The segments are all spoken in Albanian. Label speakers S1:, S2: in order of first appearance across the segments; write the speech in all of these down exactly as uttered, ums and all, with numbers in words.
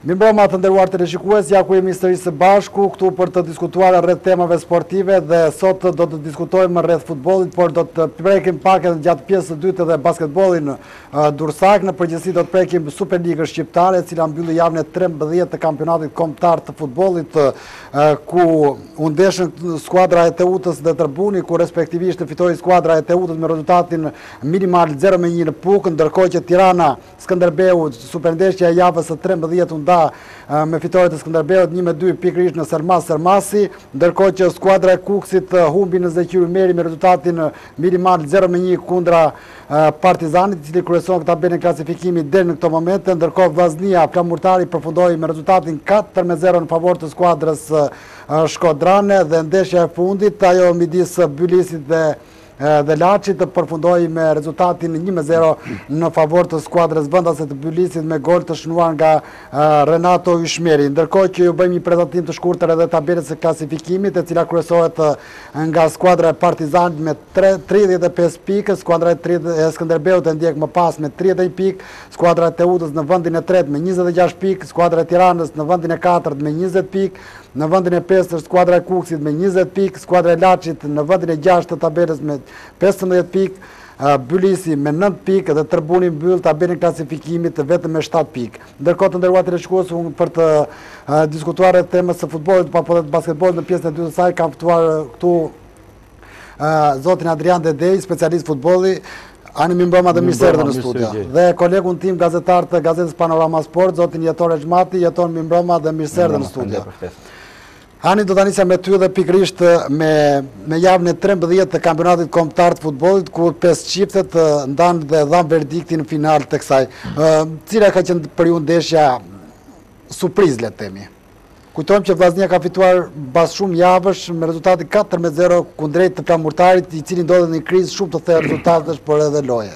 S1: Mirëmbrëma të nderuar teleshikues, ja ku jemi sërish së bashku këtu për të diskutuar rreth temave sportive dhe sot do të diskutojmë rreth futbollit, por do të prekim pak edhe gjatë pjesës së dytë edhe basketbollin uh, dursak. Në përgjithësi do të prekim Superligën shqiptare, e cila mbylli javën e trembëdhjetë të kampionatit kombëtar të futbollit, uh, ku u ndeshën skuadra e Teutës dhe Tërbuni, ku respektivisht fitoi skuadra e Teutës me rezultatin minimal zero me një në Puk, ndërkohë që Tirana Skënderbeu, superndeshja e javës së trembëdhjetë me fitoret e Skënderbeut një me dy pikërisht në Sermas Sermasi, ndërkohë që skuadra e Kukësit humbi në Zeqiri Meri me rezultatin minimal zero me një kundra Partizanit, i cili kryeson tabelën e klasifikimit deri në këto momente, ndërkohë Vllaznia Flamurtari përfundoi me rezultatin katër me zero në favor të skuadrës shkodrane dhe ndeshja e fundit, ajo midis Bylisit dhe dhe Laçit të përfundoi me rezultatin një me zero në favor të skuadrës vendase të Bylisit me gol të shënuar nga Renato Yshmeri. Ndërkohë që ju bëjmë një prezantim të shkurtër edhe tabelës së klasifikimit, e cila kryesohet nga skuadra e Partizanit me tridhjetë e pesë pikë, skuadra e Skënderbeut e ndjek më pas me tridhjetë e një pikë, skuadra e Teutës në vendin e tretë me njëzet e gjashtë pikë, skuadra e Tiranës në vendin e katërt me njëzet pikë, në vendin e pestë është skuadra e Kukësit me njëzet pikë, skuadra e Laçit në vendin e gjashtë të tabelës me pesëmbëdhjetë pikë, Bylisi me nëntë pikë dhe Tërbuni mbyll tabelën e klasifikimit vetëm me shtatë pikë. Ndërkohë të nderuar teleshikues, për të uh, diskutuar rreth temës së futbollit apo të basketbollit në pjesën e dytë të saj, kam ftuar këtu uh, zotin Adrian Dedej, specialist futbolli. Ani mirëmbrëma dhe mirë se erdhën në studio. Dhe kolegun tim gazetar të gazetës Panorama Sport, zotin Jeton Exhmati. Jeton, mirëmbrëma dhe mirë se erdhën në studio. Ani, do të nisja me ty dhe pikërisht me, me javën e trembëdhjetë të kampionatit kombëtar të futbollit, ku pesë çiftet ndanë dhe dhanë verdiktin në final të kësaj. Uh, cila ka qenë për ju ndeshja surprizë, le të themi? Kujtojmë që Vllaznia ka fituar pas shumë javësh me rezultatin katër me zero kundrejt të Flamurtarit, i cili ndodhet në një krizë shumë të thellë rezultatesh, por edhe loje.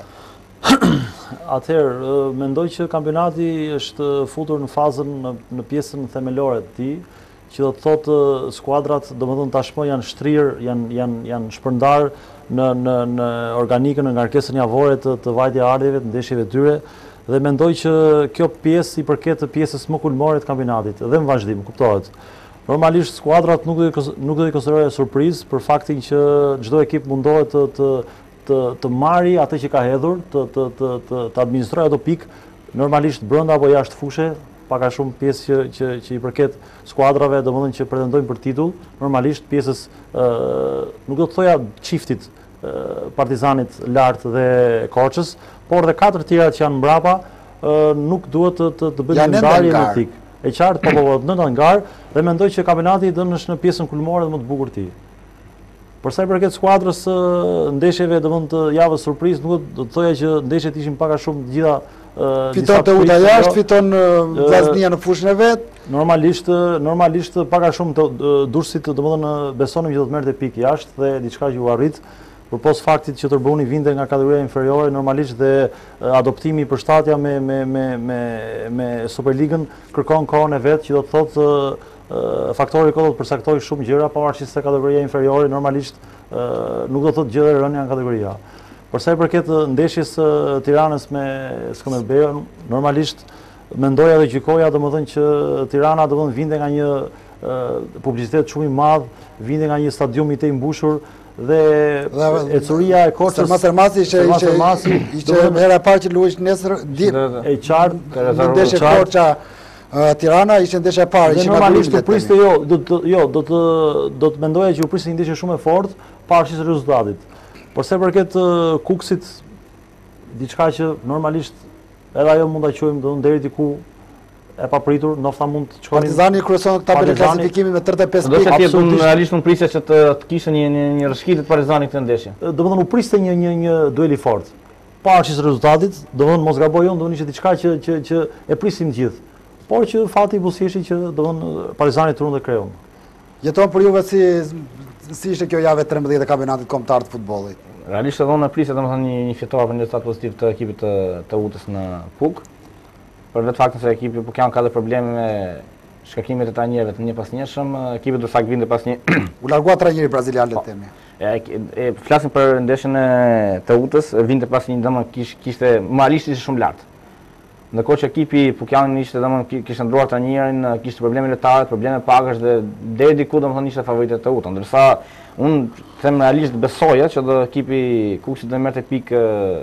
S2: Atëherë, mendoj që kampionati është futur në fazën në, në pjesën themelore të tij, që do të thotë skuadrat, domethënë tashmë janë shtrirë, janë janë janë shpërndar në në në organikën, në ngarkesën javore të, të vajtje ardhjeve, të ndeshjeve të tyre, dhe mendoj që kjo pjesë i përket të pjesës më kulmore të kampionatit, dhe në vazhdim, kuptohet. Normalisht skuadrat nuk do nuk do i konsiderojë surprizë për faktin që çdo ekip mundohet të të të, të marrë atë që ka hedhur, të të të të, të administrojë ato pikë, normalisht brenda apo jashtë fushë, pak a shumë pjesë që, që, që i përket skuadrave, domethënë që pretendojnë për titull, normalisht pjesës, uh, nuk do të thoja çiftit uh, Partizanit lart dhe Korçës, por dhe katër tjera që janë mbrapa, uh, nuk duhet të të, të bëjnë ndarje në tik. E qartë, po po, në ngar, dhe mendoj që kampionati dënë është në pjesën kulmore dhe më të bukur të tij. Për sa i përket skuadrës uh, ndeshjeve, domethënë të javës surprizë, nuk do të thoja që ndeshjet ishin pak a shumë të gjitha. Uh,
S1: fiton Teuta jashtë, fiton Vllaznia në fushën e vet.
S2: Normalisht, normalisht pak a shumë të uh, dursit, domethënë besonim që do të merrte pikë jashtë dhe diçka që u arrit. Përpos faktit që Tërbuni vinte nga kategoria inferiore, normalisht dhe uh, adoptimi i përshtatja me me me me me Superligën kërkon kohën e vet, që do të thotë uh, faktori kohë do të përcaktoj shumë gjëra, pavarësisht se kategoria inferiore normalisht uh, nuk do të thotë gjë dhe rënja nga kategoria. Por sa i përket ndeshjes së Tiranës me Skënderbeun, normalisht mendoja dhe gjykoja domethënë që Tirana domethënë vinte nga një uh, publicitet shumë i madh, vinte nga një stadium i të mbushur dhe ecuria e Korçës.
S1: Sermas Sermasi ishte ishte ishte hera e parë që luajsh nesër
S2: e qartë,
S1: ndeshja Korça Tirana ishte ndeshja e parë,
S2: ishte normalisht u priste jo, do të jo, do të do të mendoja që u priste një ndeshje shumë e fortë, pavarësisht rezultatit. Por se përket uh, Kukësit, diçka që normalisht edhe ajo mund ta quajmë do deri diku e papritur, ndoshta mund të shkonin.
S1: Partizani kryeson tabelën e klasifikimit me tridhjetë e pesë pikë.
S3: Do të thotë realisht nuk prisej që të, të kishte një një, një rrshqitje të Partizanit këtë ndeshje.
S2: Domethënë u priste një një një duel i fortë. Pavarësisht rezultatit, domethënë mos gaboj unë, domethënë ishte diçka që që që e prisim të gjithë. Por që fati i buzëqeshi që domethënë Partizani turun dhe kreun.
S1: Jeton për juve si si ishte kjo javë e trembëdhjetë e kampionatit kombëtar të futbollit?
S3: Realisht edhe unë prisja domethënë një, një fitore për një rezultat pozitiv të ekipit të Teutës në Puk. Për vetë faktin se ekipi po kanë ka dhe probleme me shkarkimet e trajnerëve të një pas njëshëm, ekipi do saktë vinte pas një
S1: u largua trajneri brazilian le të themi.
S3: E, e flasim për ndeshjen e Teutës, vinte pas një domethënë kish, kishte moralisht ishte shumë lart. Ndërkohë që ekipi Pukjani ishte domethënë kishte ndruar trajnerin, kishte probleme lojtarë, probleme pagësh dhe deri diku domethënë ishte favoritet të Teuta. Ndërsa unë them realisht besoja që do ekipi Kukësit do merrte pikë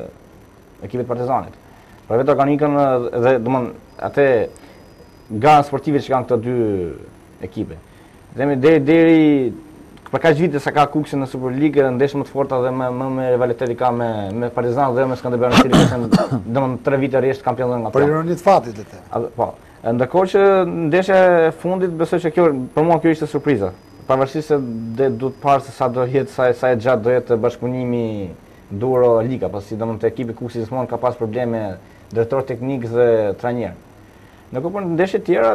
S3: ekipit Partizanit. Për vetë organikën dhe domethënë atë garën sportive që kanë këto dy ekipe. Themi deri deri për kaq vite sa ka Kukësi në Superligë, ndeshje më të forta dhe më më me rivalitet i ka me me Partizan dhe me Skënderbeun, i cili ka domethënë tre vite rresht kampion nga
S1: Për ironi të fatit le të them.
S3: Po. Ndërkohë që ndeshja e fundit besoj që kjo për mua kjo ishte surpriza. Pavarësisht se duhet parë se sa do jetë sa sa e gjatë do jetë bashkëpunimi Duro Liga, pasi domethënë te ekipi Kukësi gjithmonë ka pas probleme drejtor teknik dhe trajner. Ndërkohë për ndeshje tjera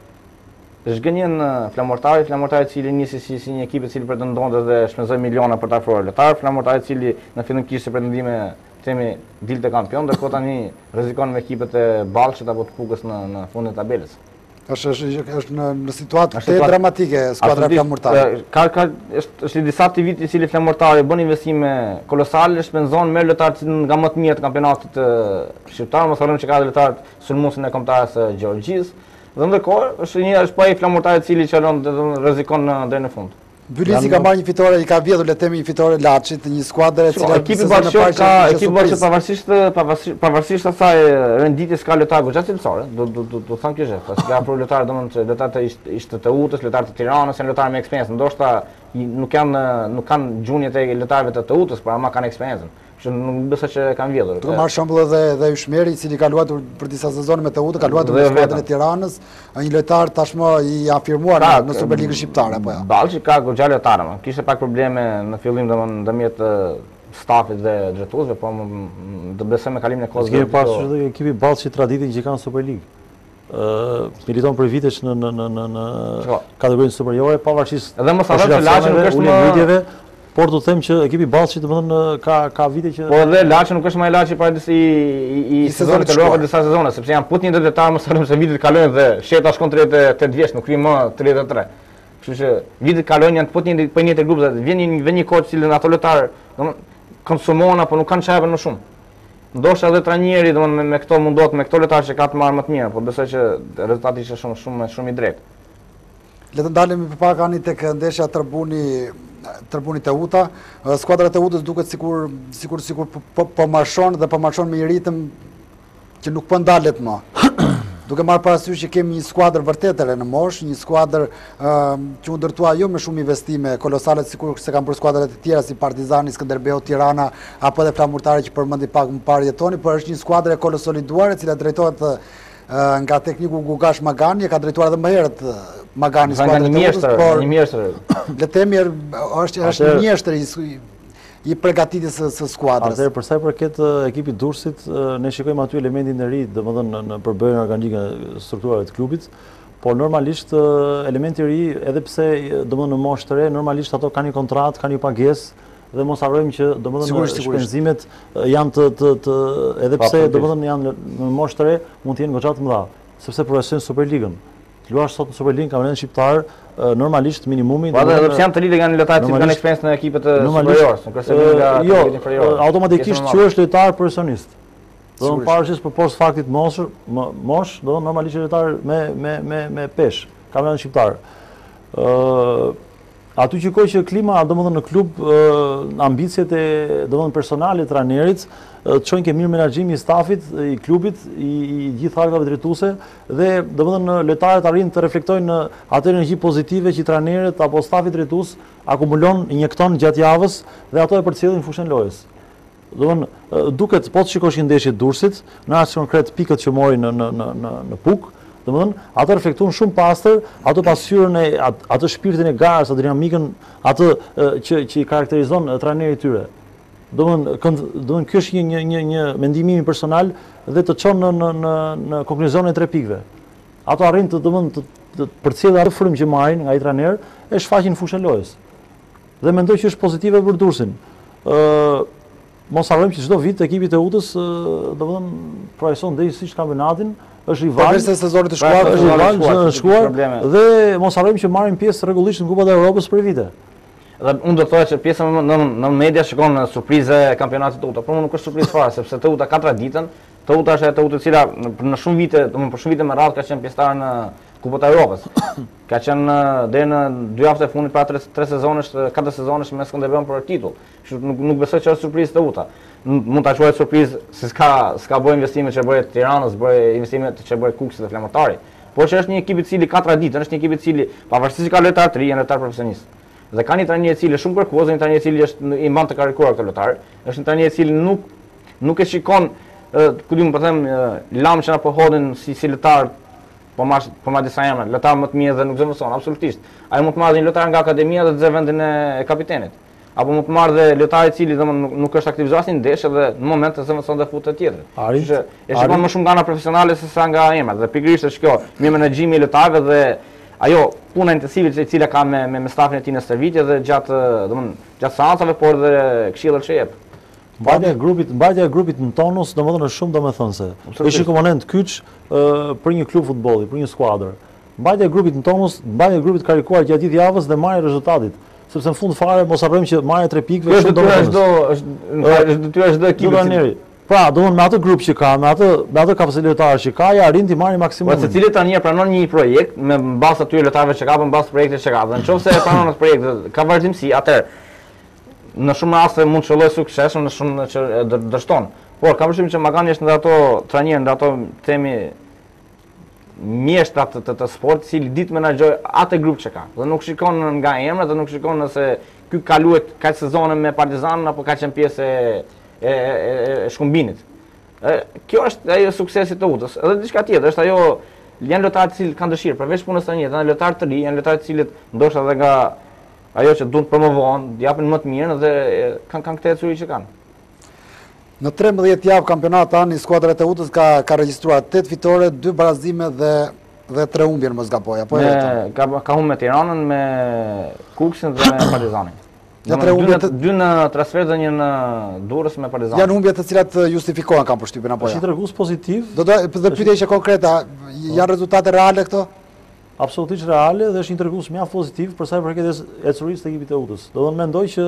S3: zhgënjen Flamurtari, Flamurtari i cili nisi si, si një ekip i cili pretendonte dhe shpenzoi miliona për ta afruar lojtar, Flamurtari i cili në fillim kishte pretendime themi dilte kampion, ndërkohë tani rrezikon me ekipet e Ballshit apo të Pukës në në fundin e tabelës.
S1: Është është është në në situatë të dramatike skuadra Flamurtari.
S3: Ka ka është është disa aktivitete i cili Flamurtari bën investime kolosale, shpenzon me lojtar nga më të mirë të kampionatit shqiptar, mos harrojmë që ka lojtar sulmuesin e kombëtarës së Gjorgjisë. Dhe ndërkohë është një është pa i Flamurtari i cili çalon rrezikon deri në fund.
S1: Bylisi ka marrë një fitore, i ka vjedhur le të themi një fitore Laçit, një skuadër e cila
S3: ekipi Bashkë ka ekipi Bashkë pavarësisht pavarësisht pavarësisht asaj renditjes ka lojtar goxha cilësore. Do do do të them kjo gjë, pasi ka afruar lojtar domethënë që lojtar të ishte të Utës, lojtar të Tiranës, janë lojtar me eksperiencë. Ndoshta nuk kanë nuk kanë gjunjët e lojtarëve të të Utës, por ama kanë eksperiencën. Që nuk besoj që kanë vjedhur.
S1: Do marr shembull edhe edhe Yshmeri, i cili ka luajtur për disa sezone me Teuta, ka luajtur me skuadrën e Tiranës, një lojtar tashmë i afirmuar në Superligën shqiptare apo jo.
S3: Ballshi ka goxha lojtarë, kishte pak probleme në fillim domethënë ndërmjet stafit dhe drejtuesve, po do besoj me kalimin e kohës.
S2: Kemi pasur edhe ekipi Ballshi traditin që kanë Superligë. Ë militon për vitesh në në në në në kategorinë superiore, pavarësisht
S3: edhe mos harrojmë se Laçi nuk është
S2: më por do të them që ekipi Ballshit domethënë ka ka vite që
S3: po edhe Laçi nuk është më Laçi para disi i i sezonit të kaluar disa sezone, sepse janë put një detar mos harrojmë se vitet kalojnë dhe sheta shkon tridhjetë e tetë vjeç, nuk vi më tridhjetë e tre. Kështu që vitet kalojnë janë put një për një të grupeve, vjen një vjen një koç i cili ato lojtar domethënë konsumon apo nuk kanë çajve më shumë. Ndoshta edhe trajneri domethënë me, me këto mundohet me këto lojtar që ka të marrë më të mirë, por besoj që rezultati ishte shumë shumë shumë i drejtë.
S1: Le të ndalemi përpara ani tek ndeshja Tribuni Tribuni Teuta. Skuadra e Teutës duket sikur sikur sikur po po marshon dhe po marshon me një ritëm që nuk po ndalet më. Duke marrë parasysh që kemi një skuadër vërtet e re në moshë, një skuadër që u ndërtua jo me shumë investime kolosale sikur se kanë për skuadrat e tjera si Partizani, Skënderbeu, Tirana apo edhe Flamurtari që përmendi pak më parë jetoni, por është një skuadër e kolosoliduar e cila drejtohet nga tekniku Gugash Magani, e ka drejtuar edhe më herët Magani skuadrën e Teutës, por
S3: një mjeshtër.
S1: Le të themi është është një mjeshtër i i përgatitjes së skuadrës.
S2: Atëherë për sa i përket ekipit Durrësit, ne shikojmë aty elementin e ri, domethënë në përbërjen organike e strukturave të klubit, por normalisht elementi i ri, edhe pse domethënë në moshë të re, normalisht ato kanë një kontratë, kanë një pagesë dhe mos harrojmë që domethënë shpenzimet janë të të të edhe pse domethënë janë në moshë të re, mund të jenë goxha të mëdha, sepse përfaqësojnë Superligën. Të luash sot në Superligën kampionatin shqiptar, normalisht minimumi.
S3: Po edhe pse janë të lidhë kanë lojtarë që kanë eksperiencë në ekipet superiore, kurse nga
S2: kategoria inferiore. Automatikisht quhesh lojtar profesionist. Do të pavarësisht për post faktit mosh, mosh, do normalisht lojtar me me me me pesh, kampionatin shqiptar. Ë Aty që kohë që klima, domethënë në klub, ambicjet e domethënë personale të trajnerit, të çojnë ke mirë menaxhimi i stafit, i klubit, i, i gjithë arkave drejtuese dhe domethënë lojtarët arrin të reflektojnë atë energji pozitive që trajnerët apo stafi drejtues akumulon, injekton gjatë javës dhe ato e përcjellin në fushën lojës. Domethënë duket po të shikosh një ndeshje Durrësit, në rast konkret pikët që mori në në në në, në Puk, domethënë ato reflektojnë shumë pastër ato pasqyrën e atë shpirtin e garës, atë dinamikën, atë që që i karakterizon trajnerit tyre. Domethënë domethënë ky është një një një mendim im personal dhe të çon në në në në konkluzionin e tre pikëve. Ato arrin të domethënë të, të përcjellin atë frymë që marrin nga ai trajner e shfaqin në fushën lojës. Dhe mendoj që është pozitive për Durrësin. Ë mos harrojmë që çdo vit ekipi i Teutës domethënë projekton drejtësisht kampionatin, është rival.
S1: Përveç se sezonit të shkuar,
S2: është rival në shkuar dhe mos harrojmë që marrin pjesë rregullisht në Kupat e Evropës për vite.
S3: Dhe unë do të thoya që pjesa në në media shikon surprizë e kampionatit Teuta, por nuk është surprizë fare sepse Teuta ka traditën Teuta është Teuta e cila në shumë vite, domethënë për shumë vite me radhë ka qenë pjesëtar në Kupën e Evropës. Ka qenë deri në dy javët e fundit para tre, tre sezonesh, katër sezonesh me Skënderbeu për titull. Kështu nuk nuk besoj që është surprizë Teuta. Mund ta quaj surprizë se s'ka s'ka bëj investimet që bëri Tiranës, bëri investimet që bëri Kuksi dhe Flamurtari. Por që është një ekip i cili ka traditën, është një ekip i cili pavarësisht se ka lojtarë të rinj, janë lojtarë profesionistë. Dhe ka një trajner i cili shumë kërkues, një trajner i cili është i mban të karikuar këtë lojtar. Është një trajner i cili nuk nuk e shikon ku diun po them lamçën apo hodhin si si lojtar, po marr po marr disa emra, lojtar më të mirë dhe nuk zëvendëson absolutisht. Ai mund të marrë një lojtar nga akademia dhe të zë vendin e kapitenit. Apo mund të marrë dhe lojtar i cili domethënë nuk, nuk është aktivizuar asnjë ndeshje dhe në moment të zëvendëson dhe futet tjetër. Që e shikon më shumë nga ana profesionale se sa nga emrat. Dhe pikërisht është kjo, mirë menaxhimi i lojtarëve dhe ajo puna intensive e cila ka me me, me stafin e tij në stërvitje dhe gjatë domethënë gjatë seancave, por dhe këshillat që jep.
S2: Mbajtja e grupit, mbajtja e grupit në tonus, domethënë është shumë domethënëse. Është një komponent kyç për një klub futbolli, për një skuadër. Mbajtja e grupit në tonus, mbajtja e grupit karikuar gjatë gjithë javës dhe marrja e rezultatit. Sepse në fund fare mos harrojmë që marrja tre pikëve
S3: është domethënë është detyrë çdo ekipi.
S2: Pra, domethënë me atë grup që ka, me atë me atë kapacitet lojtarësh që ka, ja arrin të marrë maksimumin.
S3: Po secili tani e pranon një projekt me bazë atyre lojtarëve që ka, me bazë projektit që ka. Dhe nëse e pranon atë projekt, ka vazhdimsi, atëherë në shumë raste mund të shëllojë sukses, në shumë që dështon. Por kam përshtypjen që Magani është ndër ato trajnerë, ndër ato themi mjeshtra të, të, të sport, i cili ditë menaxhoj atë grup që ka. Dhe nuk shikon nga emrat, dhe nuk shikon nëse ky ka luajt kaq sezone me Partizan apo ka qenë pjesë e, e, e, e shkumbinit. E, kjo është ajo suksesi të Utës. Edhe diçka tjetër, është ajo janë lojtarë të cilët kanë dëshirë, përveç punës së njëjtë, janë lojtarë të ri, janë lojtarë të cilët ndoshta edhe nga ajo që duhet promovohen, japin më të mirë dhe kanë kanë këtë ecuri që kanë.
S1: Në trembëdhjetë javë kampionat tani skuadra e Teutës ka ka regjistruar tetë fitore, dy barazime dhe dhe tre humbje në mos gaboj, apo
S3: e ka ka humbë me Tiranën, me Kuksin dhe me Partizanin.
S1: Ja tre humbje
S3: dy, dy në transfer dhe një në Durrës me Partizanin.
S1: Janë humbje të cilat justifikohen kanë përshtypjen apo jo?
S2: Është një tregues pozitiv.
S1: Do të dhe pyetja ishte konkrete, janë rezultate reale këto?
S2: Absolutisht reale dhe është një tregues mjaft pozitiv për sa i përket ecurisë të ekipit të Utës. Do të mendoj që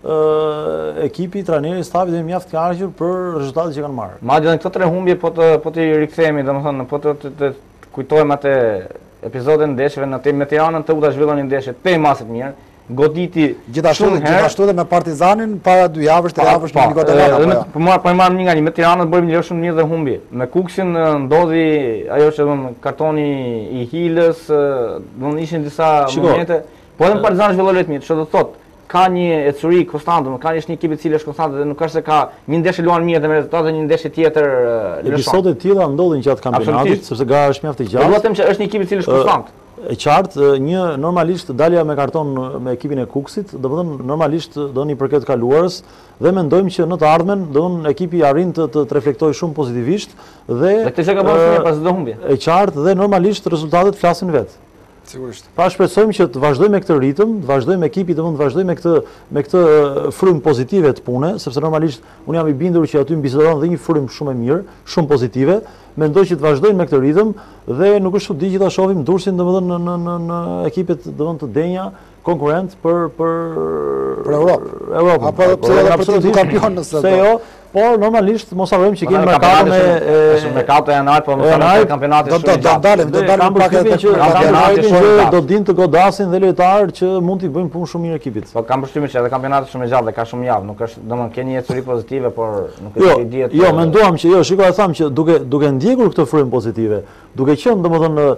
S2: uh, ekipi, trajneri, stafi dhe mjaft kënaqur për rezultatet që kanë marrë.
S3: Madje në këto tre humbje po të po të rikthehemi, domethënë po të, të, të, të kujtojmë atë episodin e ndeshjeve në me Tiranën, Teuta zhvillon një ndeshje pe masë të mirë. Goditi
S1: gjithashtu gjithashtu edhe me Partizanin para dy javësh, tre javësh në një gotë
S3: apo. Po marr po marrim një nga një me Tiranën, bëjmë një shumë mirë dhe humbje. Me Kuksin ndodhi ajo që domethënë kartoni i Hilës, domethënë ishin disa momente. Po edhe Partizani zhvilloi lehtë mirë, çfarë do thotë? Ka një ecuri konstante, ka një ekip i cili është konstante dhe nuk është se ka një ndeshje luan mirë dhe me rezultate një ndeshje tjetër lëshon.
S2: Episode të tilla ndodhin gjatë kampionatit, sepse gara është mjaft e gjatë.
S3: Do të them që është një ekip i cili është konstant.
S2: E qartë, një normalisht dalja me karton me ekipin e Kuksit, do të thënë normalisht do një përket kaluarës dhe mendojmë që në të ardhmen do në ekipi arrin të të reflektojë shumë pozitivisht dhe
S3: Dhe këtë që ka bërë pas çdo humbje.
S2: E qartë dhe normalisht rezultatet flasin vetë.
S1: Sigurisht.
S2: Pra shpresojmë që të vazhdojmë me këtë ritëm, të vazhdojmë ekipi, domethënë të vazhdojmë me këtë me këtë frymë pozitive të pune, sepse normalisht unë jam i bindur që aty mbisedon dhe një frymë shumë e mirë, shumë pozitive. Mendoj që të vazhdojmë me këtë ritëm dhe nuk është çudi që ta shohim Durrësin domethënë në në në ekipet domethënë të denja konkurrent për për
S1: për Europë.
S2: Europë.
S1: Apo pse edhe për titull kampion nëse.
S2: Se jo, por normalisht mos harrojmë që kemi merkato me
S3: është merkato janar, po mos harrojmë kampionati
S1: shumë. Do të dalim, do dalim pak edhe
S2: që kampionati që do dinë të godasin dhe lojtarë që mund t'i bëjnë punë shumë mirë ekipit.
S3: Po kam përshtypjen që edhe kampionati shumë i gjatë dhe ka shumë javë, nuk është domethënë keni një ecuri pozitive, por nuk është i diet.
S2: Jo, menduam që jo, shikoj e tham që duke duke ndjekur këtë frymë pozitive, duke qenë domethënë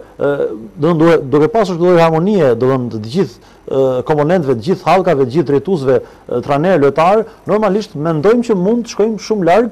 S2: duke duke pasur këtë harmonie, domethënë të gjithë komponentëve, të gjithë hallkave, të gjithë drejtuesve, trajner, lojtar, normalisht mendojmë që mund të shkojmë shumë larg,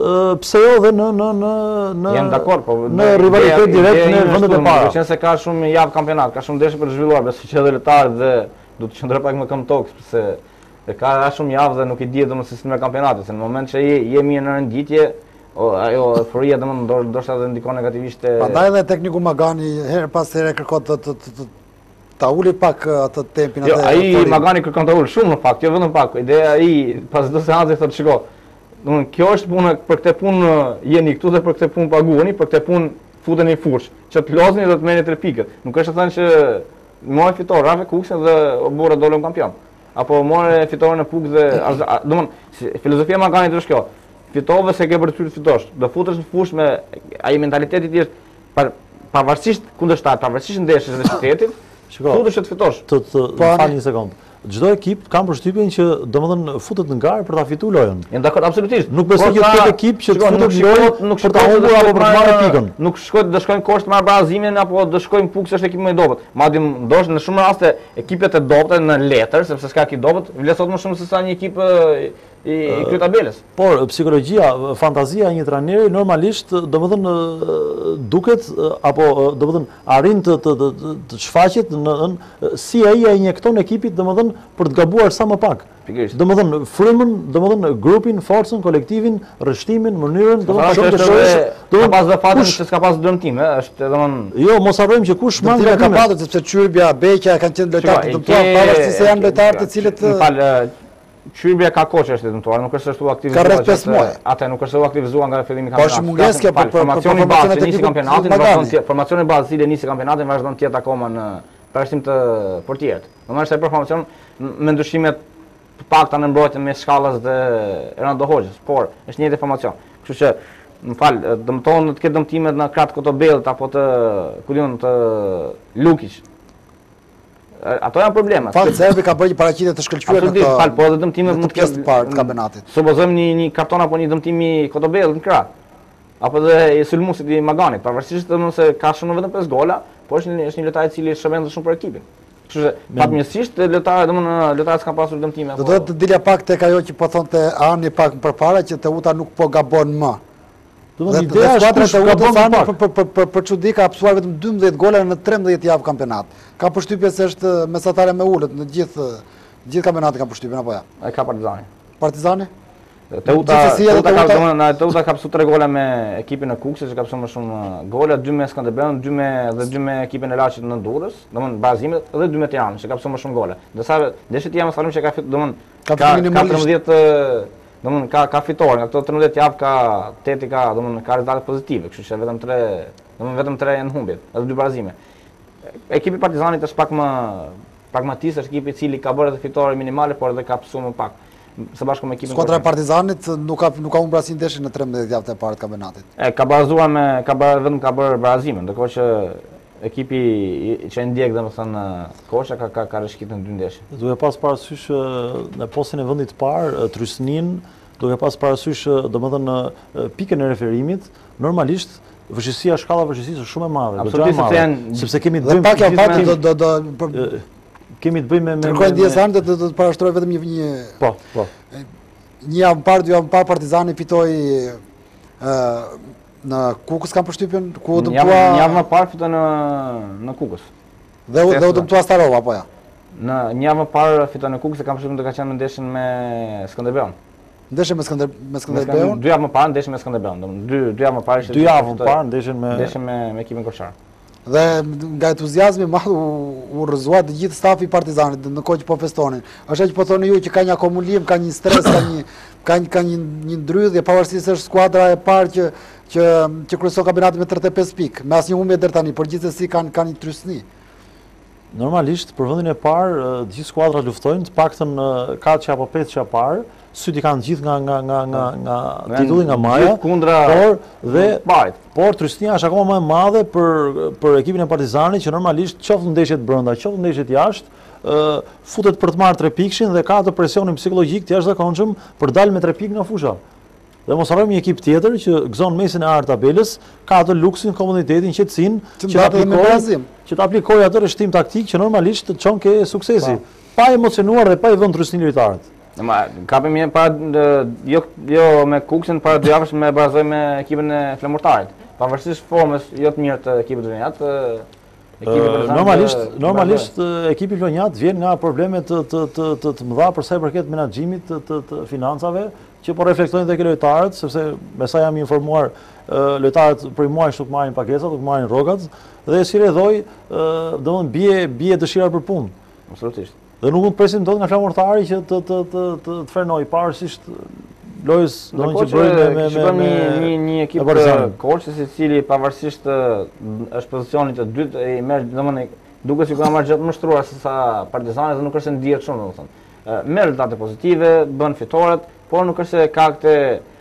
S2: pse jo dhe në në në në
S3: Jam dakord, po
S2: në rivalitet direkt në vendet e para.
S3: Qëse se ka shumë javë kampionat, ka shumë ndeshje për të zhvilluar, besoj që edhe lojtarët dhe do të qëndroj pak më këmbë tokë, sepse ka shumë javë dhe nuk i dihet domosdoshmë sistemi i kampionatit, se në moment që jemi në renditje, ajo euforia domosdoshmë ndoshta edhe ndikon negativisht.
S1: Prandaj edhe tekniku Magani her pas here kërkon të të ta uli pak atë tempin atë.
S3: Jo, ai Magani kërkon ta ul shumë në fakt, jo vetëm pak. Ideja ai pas çdo seance thotë shiko. Domthonë kjo është puna, për këtë punë jeni këtu dhe për këtë punë paguani, për këtë punë futeni në furç. Që të lozoni do të merrni tre pikët. Nuk është të thënë që mori fitor Rafe Kuksin dhe Burra dolëm kampion. Apo more fitoren në Puk dhe domthonë filozofia Maganit është kjo. fitove se ke për ty të fitosh. Do futesh në fushë me ai mentaliteti i tij pavarësisht kundërshtar, pavarësisht ndeshjes dhe qytetit, futesh të fitosh.
S2: Të të fal një sekond. Çdo ekip ka përshtypjen që domethënë futet në garë për ta fituar lojën.
S3: Jam dakord absolutisht.
S2: Nuk besoj që tek ekip që futet në lojë
S3: nuk
S2: për ta humbur apo për të marrë pikën.
S3: Nuk shkojnë të shkojnë kosh të marrë barazimin apo të shkojnë puk se është ekip më i dobët. Madje ndoshta në shumë raste ekipet e dobëta në letër, sepse s'ka ekip dobët, vlerësohet më shumë se sa një ekip i këtyre tabelës.
S2: Por psikologjia, fantazia e një trajneri normalisht domethënë duket apo domethënë arrin të të të shfaqet në si ai e injekton ekipit domethënë për të gabuar sa më pak. Domethënë frymën, domethënë grupin, forcën, kolektivin, rrështimin, mënyrën,
S3: domethënë shumë të shohësh. Ka pas dhe fatin se s'ka pas dëmtim, ë, është domethënë.
S2: Jo, mos harrojmë që kush mang
S1: ka patur sepse Çyrbja, Beqja kanë qenë lojtarë të dëmtuar, pavarësisht se janë lojtarë të cilët
S3: Çyrbja ka koç është dëmtuar, nuk është ashtu aktivizuar.
S1: Ka rreth pesë muaj.
S3: Atë nuk është aktivizuar nga fillimi i kampionatit.
S1: Po është mungesë kjo për
S3: formacioni i bazë nisi kampionatin, vazhdon të formacioni i bazë i nisi kampionatin vazhdon të jetë akoma në përshtim të portierët. Domethënë është për formacion me ndryshimet të pakta në mbrojtje me Shkallës dhe Erando Hoxhës, por është një informacion. Kështu që, më fal, dëmton të ketë dëmtimet në Krat Kotobellit apo të ku diun të Lukić. Ato janë problema.
S1: Fal serbi ka bërë një paraqitje të shkëlqyer
S3: në këtë. Fal, po edhe dëmtimet mund të
S1: ketë parë të kampionatit.
S3: Supozojmë një një karton apo një dëmtim i Kotobellit në Krat. Apo dhe i Sulmusit i Maganit, pavarësisht se ka shumë vetëm pesë gola, por është një është një lojtar i cili shërben shumë për ekipin. Kështu që fatmirësisht lojtarët domethënë lojtarët s'kan pasur dëmtime.
S1: Do të dilja pak tek ajo që po thonte Ani pak më përpara që Teuta nuk po gabon më.
S2: Domethënë ideja është kush gabon më pak.
S1: Për për për për çudi ka hapsuar vetëm dymbëdhjetë gola në trembëdhjetë javë kampionat. Ka përshtypje se është mesatare me ulët në gjithë gjithë kampionatin ka përshtypjen apo ja?
S3: Ai ka Partizani.
S1: Partizani?
S3: Teuta Teuta ka domethënë Teuta ka hapsuar tre gola me ekipin e Kukës, që ka hapsuar më shumë gola, dy me Skënderbeun, dy me dhe dy me ekipin e Laçit në Durrës, domethënë barazimet dhe dy me Tiranën, që ka hapsuar më shumë gola. Ndërsa ndeshjet jam falim që ka fitur domethënë ka trembëdhjetë domethënë ka ka fituar, nga këto trembëdhjetë javë ka teti ka domethënë ka rezultate pozitive, kështu që vetëm tre domethënë vetëm tre janë humbjet, edhe dy barazime. Ekipi Partizanit është pak më pragmatist, është ekipi i cili ka bërë edhe fitore minimale, por edhe ka hapsuar më pak. Së bashku me ekipin.
S1: Skuadra e Partizanit nuk ka nuk ka humbur asnjë ndeshje në trembëdhjetë javët e parë të kampionatit.
S3: E ka barazuar me ka bërë vetëm ka bërë barazimin, ndërkohë që ekipi që e ndjek domethënë Kosha ka ka ka rishkitur në dy ndeshje.
S2: Duke pas parasysh në postin e vendit të parë, Trysnin, duke pas parasysh domethënë pikën e referimit, normalisht vështirësia, shkalla e vështirësisë është shumë e madhe, goxha e madhe. Sepse kemi
S1: të bëjmë pak ja pak do do do
S2: kemi të bëjmë me
S1: Kërkojnë Diezan do të parashtroj vetëm një një
S2: Po, po.
S1: Një javë parë, dy javë parë Partizani fitoi ë në Kukës kanë përshtypjen ku u dëmtua.
S3: Një javë më parë fitoi në në Kukës.
S1: Dhe dhe u dëmtua Starova apo ja.
S3: Në një javë më parë fitoi në Kukës, e kam përshtypjen do ka qenë në ndeshjen me Skënderbeun.
S1: Ndeshje me Skënder me Skënderbeun.
S3: Dy javë më parë ndeshje me Skënderbeun, domethënë dy dy javë më parë ishte.
S2: Dy javë më parë ndeshjen me
S3: ndeshjen me me ekipin Koçar.
S1: Dhe nga entuziazmi i madh u rrëzua të gjithë stafi i Partizanit në kohë që po festonin. Është që po thoni ju që ka një akumulim, ka një stres, ka një ka një ka një një ndrydhje pavarësisht se është skuadra e parë që që që kryeson kampionatin me tridhjetë e pesë pikë, me asnjë humbje deri tani, por gjithsesi kanë kanë një trysni.
S2: Normalisht për vendin e parë të gjithë skuadrat luftojnë, të paktën katër apo pesë çka parë, syt i kanë gjithë nga nga nga nga nga titulli nga Maja, por dhe por trysnia është akoma më e madhe për për ekipin e Partizanit që normalisht qoftë ndeshjet brenda, qoftë ndeshjet jashtë, ë futet për të marrë tre pikshin dhe ka atë presionin psikologjik të jashtëzakonshëm për dalë me tre pikë nga fusha. Dhe mos harrojmë një ekip tjetër që gëzon mesin e artë tabelës, ka atë luksin, komoditetin, qetësinë që aplikojë që të aplikojë atë rreshtim taktik që normalisht të çon ke suksesi, pa emocionuar dhe pa i vënë trysnin lojtarët.
S3: Ma kapim një para jo jo me Kuksin para dy javësh me barazoj me ekipin e Flamurtarit. Pavarësisht formës jo të mirë të ekipit të Vlonjat, ekipi Partizanit.
S2: Normalisht, normalisht ekipi Vlonjat vjen nga probleme të të të të të mëdha për sa i përket menaxhimit të të të financave, që po reflektojnë tek lojtarët, sepse me sa jam informuar, lojtarët për muaj nuk marrin pakesa, nuk marrin rrogat dhe si rrethoj, domethënë bie bie dëshira për punë.
S3: Absolutisht.
S2: Dhe nuk mund të presim dot nga Flamurtari që të të të të të frenoj pavarësisht lojës domethënë që bëri me me
S3: me një një ekip Korçës i cili pavarësisht është pozicioni të dytë i merr domethënë duket sikur ka marrë gjatë më shtruar se sa Partizani dhe nuk është se ndihet shumë domethënë. Merr rezultate pozitive, bën fitoret, por nuk është se ka këtë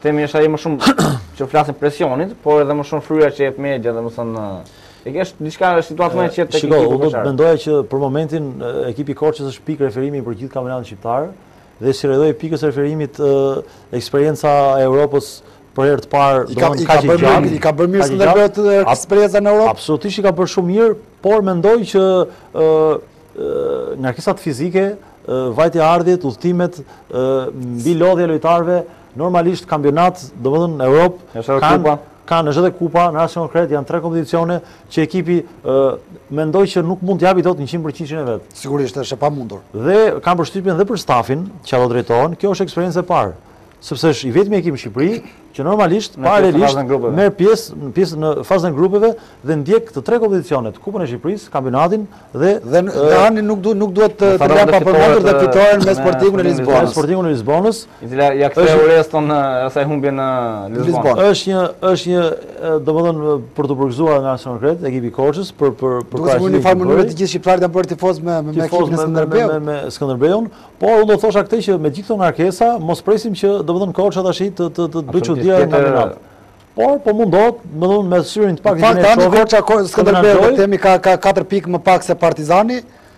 S3: temi është ai më shumë që flasin presionit, por edhe më shumë fryra që jep media, domethënë e ke diçka situatë më e qetë tek ekipi.
S2: Shiko, unë do mendoja që për momentin ekipi Korçës është pikë referimi për gjithë kampionatin shqiptar dhe si rredhoi pikës referimit eksperienca e Europës për herë të parë,
S1: domethënë ka bërë mirë, i ka bërë mirë Skënderbeut eksperjenca në Europë.
S2: Absolutisht i ka bërë shumë mirë, por mendoj që ngarkesat fizike, vajtja e ardhjit, udhëtimet, mbi lodhja e lojtarëve, normalisht kampionat, domethënë në Europë kanë kanë është edhe kupa, në rast konkret janë tre kompeticione që ekipi mendoj që nuk mund t'japi dot njëqind përqind e vet.
S1: Sigurisht është e pamundur.
S2: Dhe kanë përshtypjen edhe për stafin që ato drejtohen, kjo është eksperiencë e parë. Sepse është i vetmi ekip në Shqipëri që normalisht paralelisht merr pjesë në pjesë në fazën e grupeve dhe ndjek të tre kompeticionet, Kupën e Shqipërisë, kampionatin dhe
S1: dhe Ani nuk duhet nuk duhet të lëmë pa përmendur dhe fitoren me Sportingun e Lisbonës.
S2: Me Sportingun e Lisbonës,
S3: i cila ja ktheu Reston asaj humbje në Lisbonë.
S2: Është një është një domethënë për të përgëzuar nga Arsenal konkret ekipi Korçës për për për
S1: ka një farë mënyrë të gjithë shqiptarët janë bërë tifoz me me ekipin e Skënderbeut.
S2: Me Skënderbeun, por unë do të thosha këtë që me gjithë këto ngarkesa mos presim që domethënë Korça tash të të të bëjë çudia në kampionat. Por po mundohet, më thonë me syrin të pak
S1: vitin e shohit. Korça Skënderbeu themi ka ka katër pikë më pak se Partizani.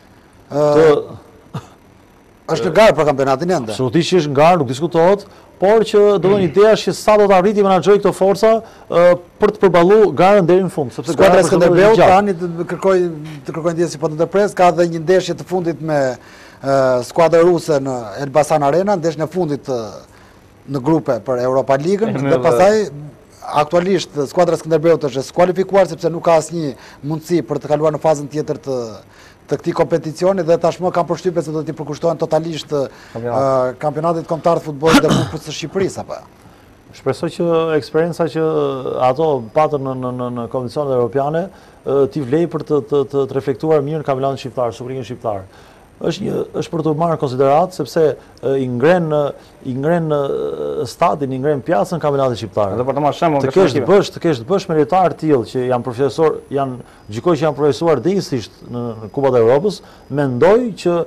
S1: Ë është në garë për kampionatin ende.
S2: Absolutisht që është në garë, nuk diskutohet, por që domethënë ideja është që sa do të arriti menaxhoi këto forca për të përballuar garën deri në fund, sepse
S1: skuadra e Skënderbeut tani kërkoi të kërkojë ndjesë po të ndërpres, ka edhe një ndeshje të fundit me skuadrën ruse në Elbasan Arena, ndeshjen e fundit në grupe për Europa Ligën dhe pastaj aktualisht skuadra e Skënderbeut është skualifikuar sepse nuk ka asnjë mundësi për të kaluar në fazën tjetër të të këtij kompeticioni dhe tashmë kanë përshtypjen se do t'i përkushtohen totalisht kampionatit kombëtar të futbollit dhe kupës së Shqipërisë apo.
S2: Shpresoj që eksperienca që ato patën në në në, në kompeticionet europiane t'i vlej për të të të, të reflektuar mirë në kampionatin shqiptar, Superligën shqiptare. Është një është për të marrë konsiderat sepse i ngren i ngren stadin, i ngren pjacën kampionatit shqiptar.
S3: Edhe për të marrë shembull
S2: të kesh të bësh, të kesh të bësh me lojtarë të tillë që janë profesor, janë gjykoj që janë profesuar dinjësisht në Kupat e Evropës, mendoj që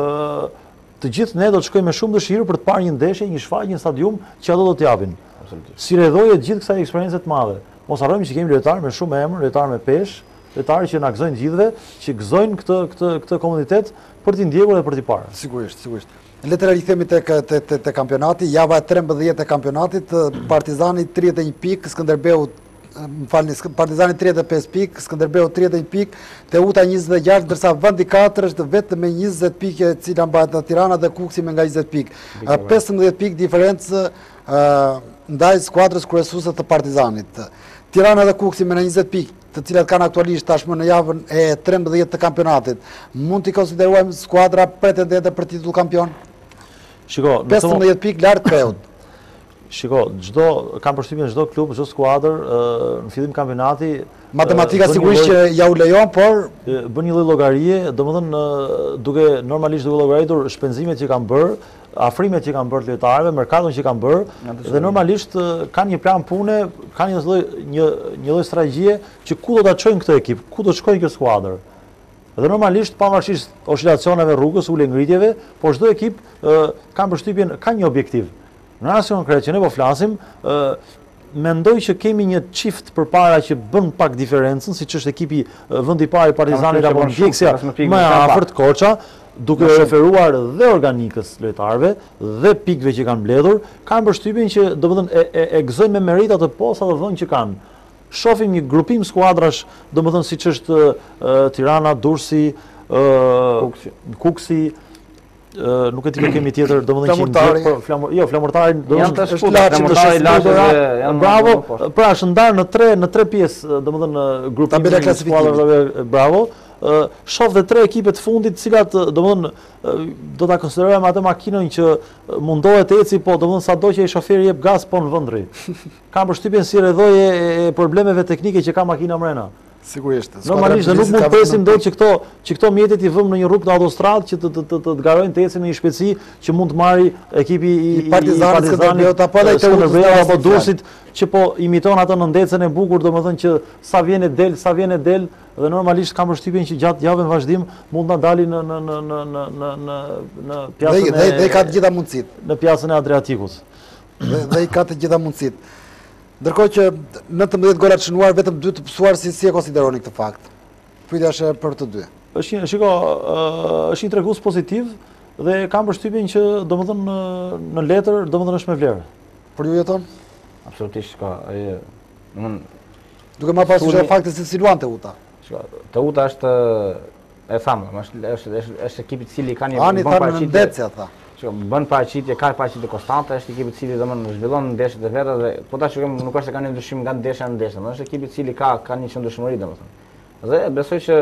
S2: të gjithë ne do të shkojmë me shumë dëshirë për të parë një ndeshje, një shfaqje, një stadium që ato do të japin. Si rredhoje të gjithë kësaj eksperiencë të madhe. Mos harrojmë që kemi lojtarë me shumë emër, lojtarë me peshë, lojtarë që na gëzojnë gjithëve, që gëzojnë këtë këtë këtë komunitet për t'i ndjekur dhe për t'i parë.
S1: Sigurisht, sigurisht. Le të rikthehemi tek tek tek kampionati, java e trembëdhjetë e kampionatit, Partizani tridhjetë e një pikë, Skënderbeu, më falni, Partizani tridhjetë e pesë pikë, Skënderbeu tridhjetë e një pikë, Teuta njëzet e gjashtë, ndërsa vendi katër është vetëm me njëzet pikë, e cila mbahet në Tirana dhe Kuksi me nga njëzet pikë. pesëmbëdhjetë pikë diferencë ndaj skuadrës kryesuese të Partizanit. Tirana dhe Kuksi me njëzet pikë, të cilat kanë aktualisht tashmë në javën e trembëdhjetë të kampionatit. Mund t'i konsiderojmë skuadra pretendente për titull kampion?
S2: Shiko,
S1: pesëmbëdhjetë pikë lart Teut.
S2: Shiko, çdo kanë përshtypjen çdo klub, çdo skuadër në fillim kampionati
S1: matematika sigurisht që ja u lejon, por
S2: bën një lloj llogarie, domethënë duke normalisht duke llogaritur shpenzimet që kanë bërë, afrimet që kanë bërë lojtarëve, merkaton që kanë bërë dhe normalisht kanë një plan pune, kanë një lloj një një lloj strategjie që ku do ta çojnë këtë ekip, ku do të shkojë kjo skuadër. Dhe normalisht pavarësisht oscilacioneve rrugës, ulë ngritjeve, por çdo ekip kanë përshtypjen, ka një objektiv. Në rastin konkret që ne po flasim, mendoj që kemi një çift përpara që bën pak diferencën, siç është ekipi vendi i parë i Partizanit apo Ndjeksja më afërt Korça, duke referuar dhe organikës lojtarëve dhe pikëve që kanë mbledhur, kanë përshtypjen që domethënë e, e, e gëzojnë me merita të posa të dhënë që kanë. Shohim një grupim skuadrash, domethënë siç është uh, Tirana, Durrësi, uh, Kuksi, Kuksi uh, nuk e di që kemi tjetër, domethënë që flamur, jo, flamurtarin
S3: domethënë është flamurtari laçë,
S2: bravo, pra është ndarë në tre në tre pjesë, domethënë grupimi i skuadrave, bravo. Uh, shoh dhe tre ekipet fundit, të cilat domethënë uh, do ta konsiderojmë atë makinën që mundohet të eci, po domethënë sado që ai shoferi jep gaz po në vend rri. Kam përshtypjen si rredhoje e problemeve teknike që ka makina mrena.
S1: Sigurisht.
S2: Normalisht dhe nuk mund të presim dot që këto që këto mjetet i vëmë në një rrugë në autostradë që të të të, të garojnë të ecin në një shpejtësi që mund të marrë ekipi i,
S1: i Partizanit, Skënderbeut apo edhe
S2: Teutës apo Durrësit që po imiton atë në ndecën e bukur, domethënë që sa vjen e del, sa vjen e del dhe normalisht kam përshtypjen që gjatë javës në vazhdim mund ta dalin në në në në në në në në pjatën e
S1: dhe dhe ka të gjitha mundësitë
S2: në pjatën e Adriatikut.
S1: dhe, dhe i ka të gjitha mundësit. Ndërkohë që nëntëmbëdhjetë gola të shënuar, vetëm dy të pësuar, si, si e konsideroni këtë fakt? Pyetja është për të dy.
S2: Është një, shiko, është një tregues pozitiv dhe kam përshtypjen që domethënë në letër domethënë është me vlerë.
S1: Për ju jeton?
S3: Absolutisht, shiko, ai, domethënë
S1: duke marrë parasysh edhe faktin se si luan Teuta.
S3: Shiko, Teuta është e thamë, është është është, është ekipi i cili ka një
S1: Ani thanë në ndecja tha.
S3: Shiko, bën paraqitje, ka paraqitje konstante, është ekipi i cili domethënë zhvillon ndeshjet e veta dhe po ta shikojmë nuk është se kanë një ndryshim nga ndeshja në ndeshje, është ekipi i cili ka ka një qëndrueshmëri domethënë. Dhe besoj që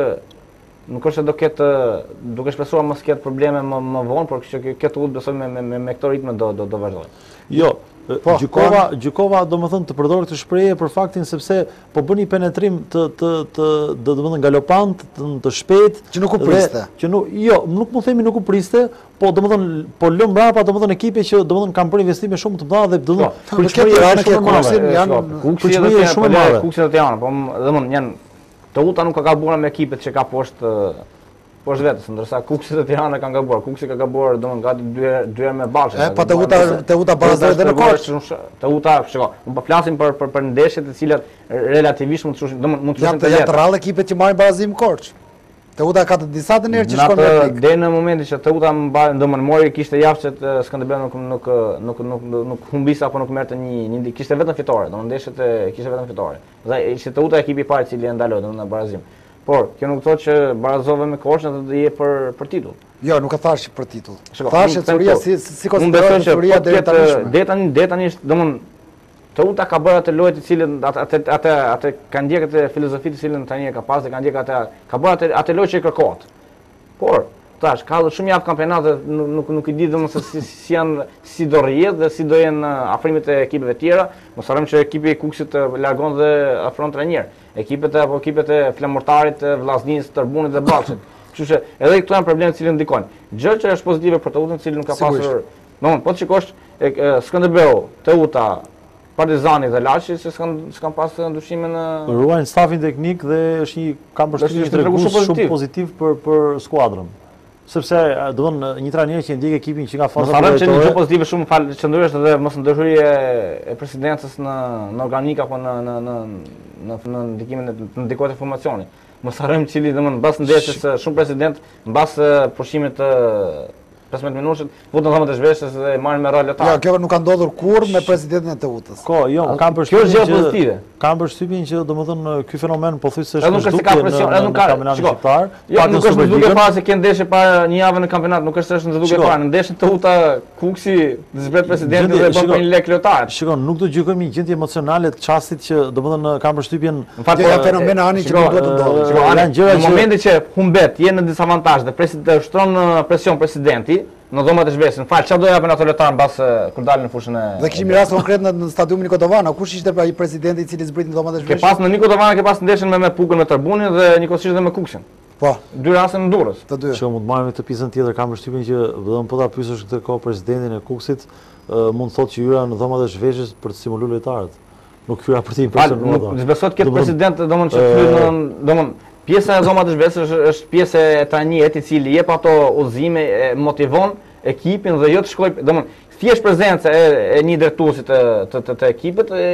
S3: nuk është se do ketë duke shpresuar mos ketë probleme më më vonë, por që këtë udhë besoj me me me, me këtë ritëm do do do vazhdojë.
S2: Jo, po, gjykova gjykova domethënë të përdor këtë shprehje për faktin sepse po bën një penetrim të të të domethënë galopant, të, të shpejt,
S1: që nuk u priste.
S2: Që nuk jo, nuk mund themi nuk u priste, po domethënë po lëm mbrapa domethënë ekipe që domethënë kanë bërë investime shumë të mëdha dhe domethënë
S1: përshpëria është shumë e madhe.
S3: Janë përshpëria shumë e madhe. Kuqi do të janë, po domethënë janë Teuta nuk ka gabuar me ekipet që ka poshtë poshtë vetës, ndërsa Kuksi dhe Tirana kanë gabuar. Kuksi ka gabuar domethënë gati dy herë dy herë me Ballshin.
S1: E pa Teuta Teuta barazoi edhe në Korçë.
S3: Teuta, shiko, nuk po flasim për për, për ndeshjet të cilat relativisht mund të thoshin, domethënë mund të thoshin
S1: të jetë rrallë ekipet që marrin barazim Korçë. Teuta ka të disa të njerë që shkon me pikë.
S3: Deri në momentin që Teuta domethënë mori kishte javë që Skënderbeu nuk nuk nuk nuk nuk humbis apo nuk merrte një një kishte vetëm fitore, domethënë ndeshjet e kishte vetëm fitore. Dhe ishte Teuta ekipi i parë i cili e ndaloi domethënë në barazim. Por kjo nuk thotë që barazove me Korçën atë të je për për titull.
S1: Jo, nuk e thash për titull. Thash se Turia si si konsiderohet Turia deri tani.
S3: Deri tani deri tani është domethënë Teuta ka bërë atë lojë të cilën atë atë atë kanë ndjek atë filozofi të cilën tani e ka pasur, kanë ndjek atë ka bërë atë atë lojë që kërkohet. Por tash ka shumë javë kampionate, nuk nuk nuk i di domosdoshmë si, si janë si do rrihet dhe si do jenë afrimet e ekipeve tjera. Mos harrojmë që ekipi i Kuksit largon dhe afron trajner. Ekipet apo ekipet e Flamurtarit, Vllaznisë, Tërbunit dhe Ballshit. Kështu që edhe këto janë probleme të cilën ndikojnë. Gjë që është pozitive për Teutën, të cilën nuk ka pasur. Domthonë, po të shikosh Skënderbeu, Teuta, Partizani dhe Laçi se s'kan s'kan pas ndryshime në
S2: ruajnë stafin teknik dhe është një kam përshtypjen tregues shumë pozitiv për për skuadrën. Sepse domthon një trajner që ndjek ekipin që nga faza
S3: fillore. Mos harrojmë që një gjë pozitive shumë fal qëndruesh edhe mos ndërhyrje e presidencës në në organik apo në në në në në ndikimin e ndikohet e formacionit. Mos harrojmë cili domthon mbas ndeshjes shumë president mbas pushimit të pesëmbëdhjetë minutat, futën dhomën e zhveshjes dhe marrin me rol lojtar.
S1: Jo, kjo nuk ka ndodhur kurrë me presidentin e Teutës.
S2: Ko, jo, kam përshtypjen që pozitive. Kam përshtypjen që domethënë ky fenomen pothuajse është
S3: nuk është se ka presion, edhe nuk ka
S2: shqiptar.
S3: Jo, nuk është duke parë se kanë ndeshje para një javë në kampionat, nuk është se është duke parë. Në ndeshjen Teuta Kuksi zbret presidenti dhe bën për një lek lojtar.
S2: Shikon, nuk do gjykojmë një gjendje emocionale të çastit që domethënë kam përshtypjen.
S1: Në fakt janë fenomena ani që nuk duhet të ndodhin.
S3: Shikon, në momentin që humbet, je në disavantazh dhe presidenti ushtron presion presidenti në dhomën e zhveshjes. Fal, çfarë do japën ato lojtarë mbas kur dalin në fushën e.
S1: Dhe kishim rast konkret në stadiumin Nikodovana, kush ishte ai presidenti i cili zbriti në dhomën e zhveshjes?
S3: Ke pas në Nikodovana, ke pas ndeshjen me me Pukën me Tërbunin dhe njëkohësisht edhe me Kuksin.
S1: Po,
S3: dy raste në Durrës.
S1: Të dy.
S2: Që mund të marrim këtë pjesën tjetër, kam përshtypjen që vetëm po ta pyesësh këtë kohë presidentin e Kuksit, mund thotë që hyra në dhomën e zhveshjes për të stimuluar lojtarët. Nuk hyra për të impresionuar.
S3: Nuk besohet këtë president domthonjë që hyn domthonjë pjesa e dhomës së zhveshjes është pjesë e trajnerit i cili jep ato udhëzime, motivon ekipin dhe jo të shkoj, domthonjë thjesht prezenca e, e një drejtuesi të të, të, të ekipit e,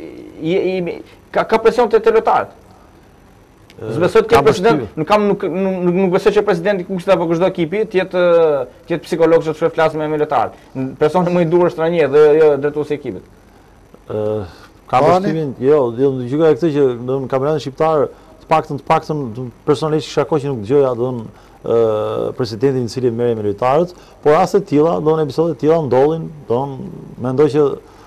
S3: i, i, ka ka presion te lojtarët. Besoj që presidenti nuk kam nuk nuk nuk besoj që presidenti Kuksit apo çdo ekipi të jetë të jetë psikolog që të flasë me lojtarët. Personi më i duhur është trajneri dhe jo drejtuesi i ekipit.
S2: Ë ka përshtypjen, jo, jo gjykoj këtë që në kampionatin shqiptar të paktën të paktën personalisht kisha kohë që nuk dëgjoja domthon presidentin i cili merret me lojtarët, por raste të tilla, domthon episode të tilla ndodhin, domthon mendoj që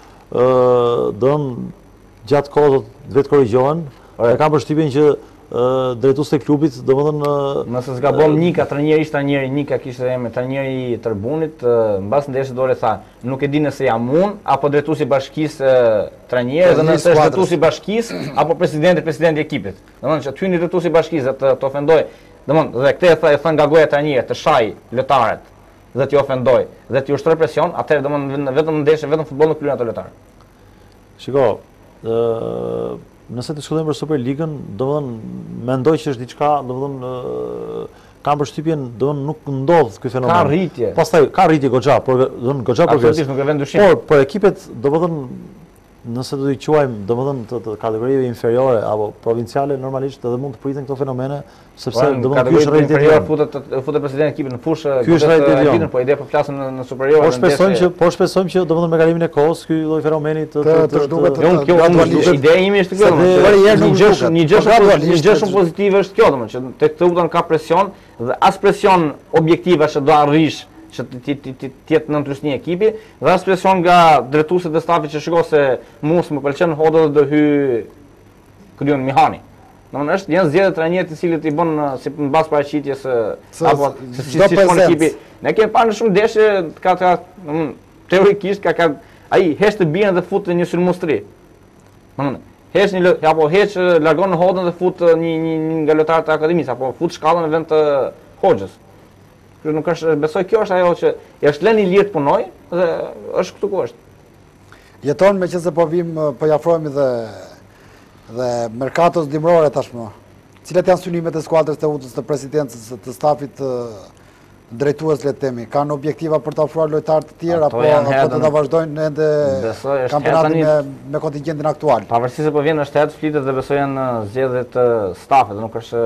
S2: ë don gjatë kohës vetë korrigjohen. E kam përshtypjen që drejtuesi i klubit, domethënë
S3: nëse zgabon Nika, trajneri ishte trajneri Nika kishte emrin trajneri i Tërbunit, mbas ndeshjes dole tha, nuk e di nëse jam unë apo drejtuesi i bashkisë trajneri dhe nëse është drejtuesi i bashkisë apo presidenti presidenti i ekipit. Domethënë që ty një drejtuesi i bashkisë të të ofendoj, domethënë dhe këtë e tha e thën nga goja e trajnerit të shaj lojtarët dhe t'i ofendoj dhe t'i ushtroj presion, atëherë domethënë vetëm ndeshje, vetëm futboll nuk kryen ato lojtarë.
S2: Shiko, ë nëse të shkollojmë për Superligën, domethënë mendoj që është diçka, domethënë kam përshtypjen do nuk ndodh ky fenomen.
S3: Ka rritje.
S2: Pastaj ka rritje goxha, por do goxha progres.
S3: Absolutisht nuk e vend dyshim.
S2: Por për ekipet, domethënë nëse do i quajmë domethënë të, të kategorive inferiore apo provinciale, normalisht edhe mund të priten këto fenomene, sepse domethënë ky është realiteti.
S3: Futet futet presidenti ekipit në fushë,
S2: ky është realiteti.
S3: Po ide po flasim në, në superior.
S2: Po shpresojmë që po shpresojmë që domethënë me kalimin e kohës ky lloj fenomeni të të
S1: të zhduket.
S3: Kjo ideja ime është kjo, një gjë një gjë një gjë shumë pozitive është kjo, domethënë që tek të udhën ka presion dhe as presion objektiv që do arrish që të jetë në ndrysni ekipi, dhe as presion nga drejtuesit dhe stafit që shiko se mus më pëlqen hodë dhe do hy kryon Mihani. Domethënë është janë zgjedhje trajnerët i cilët i bën si mbas paraqitjes apo se si shkon ekipi. Ne kemi parë shumë ndeshje ka ka teorikisht ka ka ai hesh të bien dhe fut një sulmustri. Domethënë hesh një apo hesh largon në hodën dhe fut një një nga lojtarët e akademisë apo fut shkallën në vend të Hoxhës. Nuk është, besoj kjo është ajo që është lënë i lirë të punoj dhe është këtu ku është.
S1: Jeton me që se po vim, po jafrojmë dhe dhe merkatos dimrore tashmë. Cilat janë synimet e skuadrës të udhës, të presidentës, të stafit drejtues le të themi? Kanë objektiva për të ofruar lojtarë të tjerë apo apo do ta vazhdojnë ende kampionatin me me kontingjentin aktual?
S3: Pavarësisht se po vjen është hetë flitet dhe besoj janë zgjedhje të stafit, nuk është